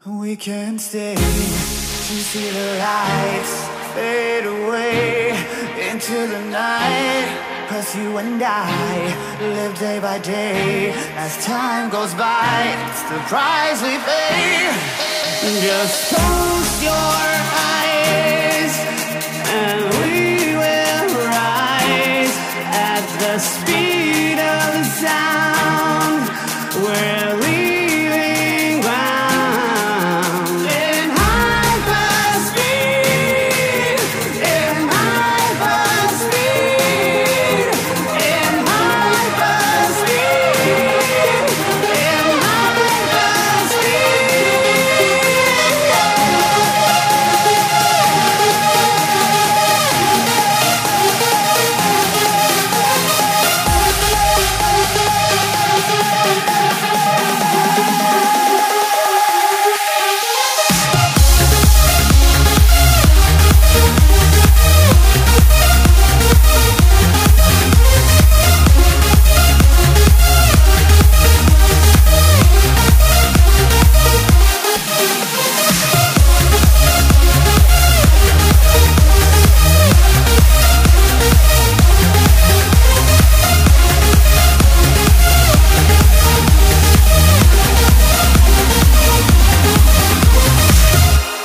We can't stay to see the lights fade away into the night. 'Cause you and I live day by day. As time goes by, it's the price we pay. Just hold